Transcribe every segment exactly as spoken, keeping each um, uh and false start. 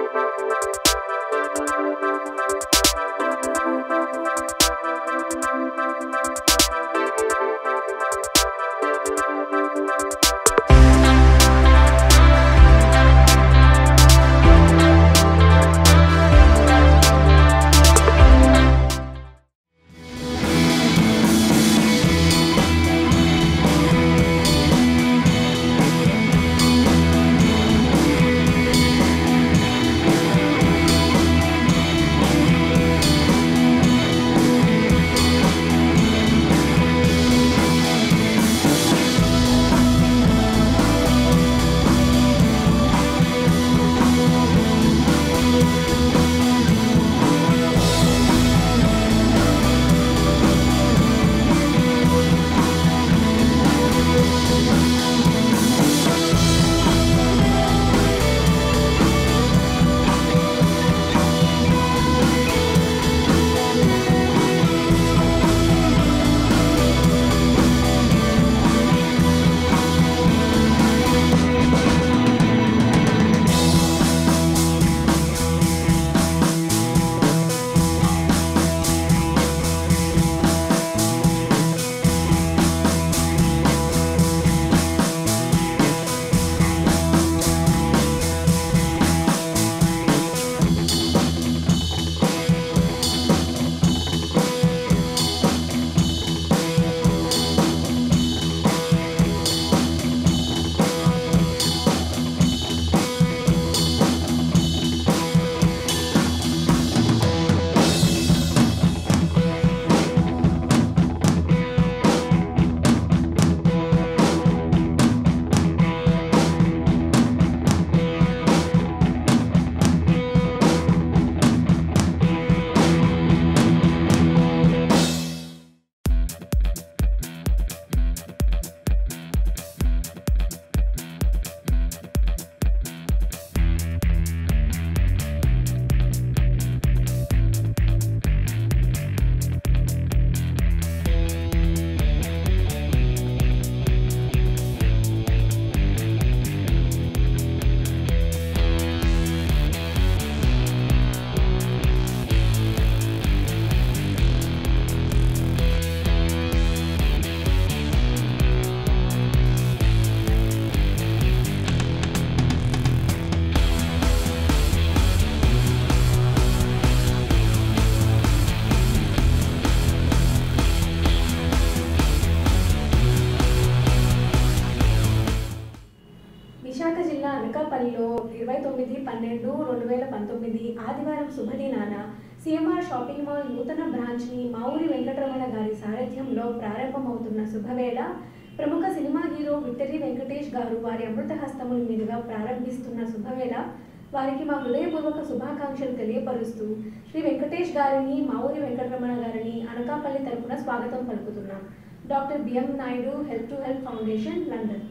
అనకాపల్లిలో ఇరవై తొమ్మిది పన్నెండు రెండు వేల పంతొమ్మిది ఆదివారం శుభదినాన సిఎంఆర్ షాపింగ్ మాల్ నూతన బ్రాంచ్ని మా ఊరి వెంకటరమణ గారి సారథ్యంలో ప్రారంభమవుతున్న శుభవేళ ప్రముఖ సినిమా హీరో విక్టరీ వెంకటేష్ గారు వారి అమృత హస్తముల మీదుగా ప్రారంభిస్తున్న శుభవేళ వారికి మా హృదయపూర్వక శుభాకాంక్షలు తెలియపరుస్తూ శ్రీ వెంకటేష్ గారిని మా ఊరి వెంకటరమణ గారిని అనకాపల్లి తరపున స్వాగతం పలుకుతున్నాం. Doctor BM Naidu help to help foundation, London.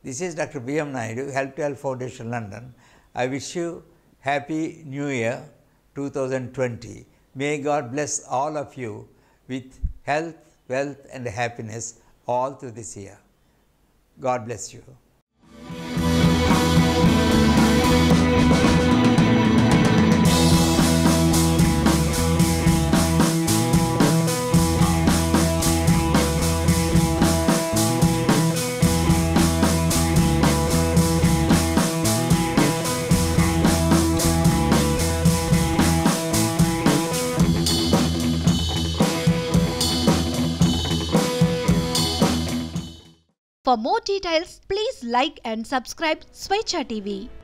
This is Doctor B M Naidu, Help to Help Foundation, London. I wish you Happy New Year two thousand twenty. May God bless all of you with health, wealth and happiness all through this year. God bless you. For more details, please like and subscribe Swechha T V.